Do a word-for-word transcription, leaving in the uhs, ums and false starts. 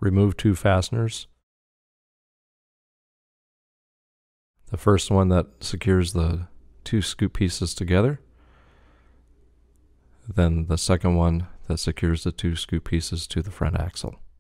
remove two fasteners. The first one that secures the two scoop pieces together, then the second one that secures the two scoop pieces to the front axle.